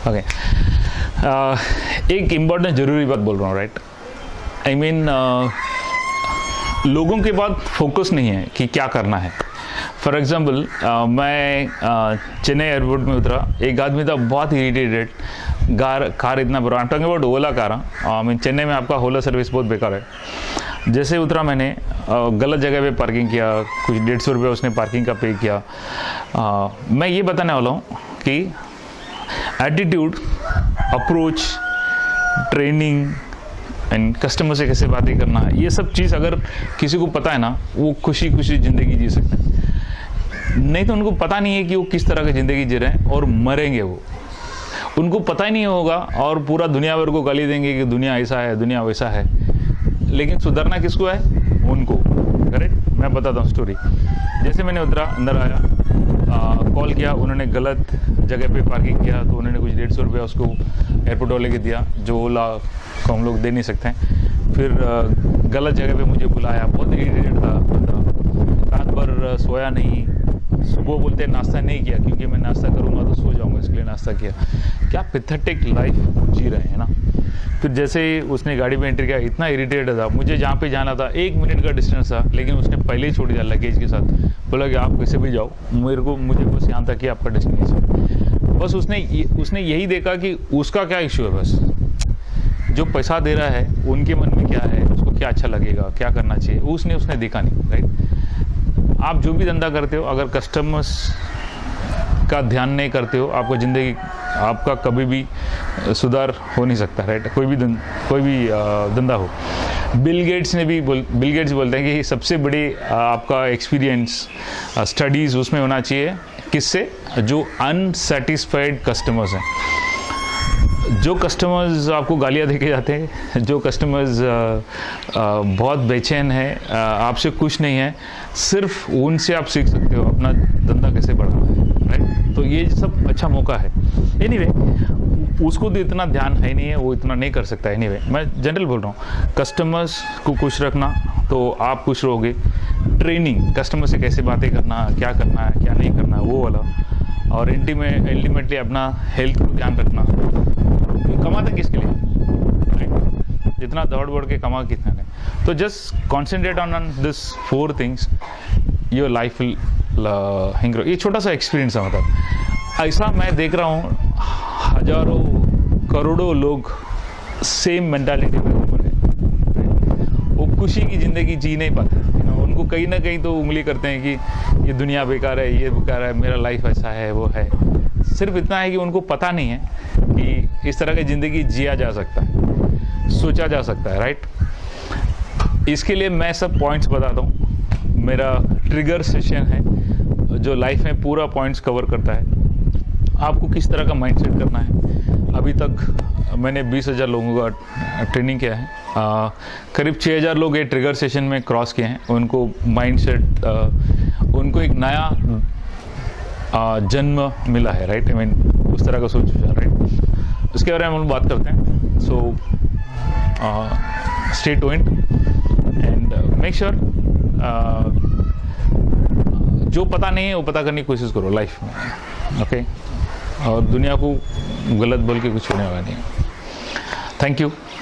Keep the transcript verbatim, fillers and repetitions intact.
Okay एक important ज़रूरी बात बोल रहा हूँ, राइट। आई मीन लोगों के पास फोकस नहीं है कि क्या करना है। फॉर एग्ज़ाम्पल uh, मैं uh, चेन्नई एयरपोर्ट में उतरा, एक आदमी था बहुत इरीटेटेड, कार कार इतना बुरा, I am talking about Ola car. I mean Chennai में आपका ओला सर्विस बहुत बेकार है। जैसे उतरा मैंने uh, गलत जगह पे पार्किंग किया, कुछ डेढ़ सौ रुपये उसने पार्किंग का पे किया। uh, मैं ये बताने वाला हूँ कि attitude, approach, training and customer से कैसे बातें करना, ये सब चीज़ अगर किसी को पता है ना, वो खुशी खुशी ज़िंदगी जी सकते हैं। नहीं तो उनको पता नहीं है कि वो किस तरह की ज़िंदगी जी रहे हैं और मरेंगे वो, उनको पता ही नहीं होगा और पूरा दुनिया भर को गाली देंगे कि दुनिया ऐसा है, दुनिया वैसा है। लेकिन सुधरना किसको है? उनको। करेक्ट। मैं बताता हूँ स्टोरी। जैसे मैंने उतरा, अंदर आया, कॉल किया, उन्होंने गलत जगह पे पार्किंग किया, तो उन्होंने कुछ डेढ़ सौ रुपया उसको एयरपोर्ट वाले के दिया, जो ओला को हम लोग दे नहीं सकते हैं। फिर आ, गलत जगह पे मुझे बुलाया, बहुत इरिटेटेड था बंदा, रात भर सोया नहीं, सुबह बोलते नाश्ता नहीं किया क्योंकि मैं नाश्ता करूँगा तो सो जाऊँगा, इसलिए नाश्ता किया। क्या पैथेटिक लाइफ जी रहे हैं ना। फिर जैसे ही उसने गाड़ी में एंट्री किया, इतना इरिटेटेड था, मुझे जहाँ पे जाना था एक मिनट का डिस्टेंस था, लेकिन उसने पहले ही छोड़ दिया लगेज के साथ, बोला कि आप कैसे भी जाओ, मेरे को मुझे बस यहाँ तक कि आपका डेस्टिनेशन। बस उसने उसने यही देखा कि उसका क्या इशू है, बस जो पैसा दे रहा है उनके मन में क्या है, उसको क्या अच्छा लगेगा, क्या करना चाहिए, उसने उसने देखा नहीं, राइट। आप जो भी धंधा करते हो, अगर कस्टमर्स का ध्यान नहीं करते हो, आपको ज़िंदगी, आपका कभी भी सुधार हो नहीं सकता, राइट। कोई भी धन, कोई भी धंधा हो। बिल गेट्स ने भी बोल बिल गेट्स बोलते हैं कि सबसे बड़ी आपका एक्सपीरियंस स्टडीज़ उसमें होना चाहिए, किससे? जो अनसेटिस्फाइड कस्टमर्स हैं, जो कस्टमर्स आपको गालियाँ देके जाते हैं, जो कस्टमर्स बहुत बेचैन हैं, आपसे खुश नहीं है, सिर्फ उनसे आप सीख सकते हो अपना धंधा कैसे बढ़ाना है, राइट। तो ये सब अच्छा मौका है। एनीवे उसको तो इतना ध्यान है नहीं है, वो इतना नहीं कर सकता। एनीवे मैं जनरल बोल रहा हूँ, कस्टमर्स को खुश रखना तो आप खुश रहोगे। ट्रेनिंग, कस्टमर से कैसे बातें करना, क्या करना है, क्या नहीं करना है, वो वाला। और अल्टीमेट अल्टीमेटली अपना हेल्थ को ध्यान रखना। कमाते किसके लिए? जितना दौड़ दौड़ के कमा कितना नहीं। तो just concentrate on on this four things, your life will ingrow. ये छोटा सा एक्सपीरियंस है, मतलब ऐसा मैं देख रहा हूँ, हजारों करोड़ों लोग सेम मेंटालिटी में घूम रहे हैं, वो खुशी की ज़िंदगी जी नहीं पाते। उनको कहीं ना कहीं तो उंगली करते हैं कि ये दुनिया बेकार है, ये बेकार है, मेरा लाइफ ऐसा है, वो है। सिर्फ इतना है कि उनको पता नहीं है कि इस तरह की ज़िंदगी जिया जा सकता है, सोचा जा सकता है, राइट। इसके लिए मैं सब पॉइंट्स बताता हूँ। मेरा ट्रिगर सेशन है जो लाइफ में पूरा पॉइंट्स कवर करता है, आपको किस तरह का माइंडसेट करना है। अभी तक मैंने बीस हज़ार लोगों का ट्रेनिंग किया है, आ, करीब छः हज़ार लोग ये ट्रिगर सेशन में क्रॉस किए हैं। उनको माइंडसेट, उनको एक नया आ, जन्म मिला है, राइट। आई मीन उस तरह का सोच विचार, राइट। उसके बारे में हम बात करते हैं। So stay tuned and make sure, जो पता नहीं है वो पता करने की कोशिश करो लाइफ में, ओके okay? और दुनिया को गलत बोल के कुछ होने वाला नहीं। Thank you.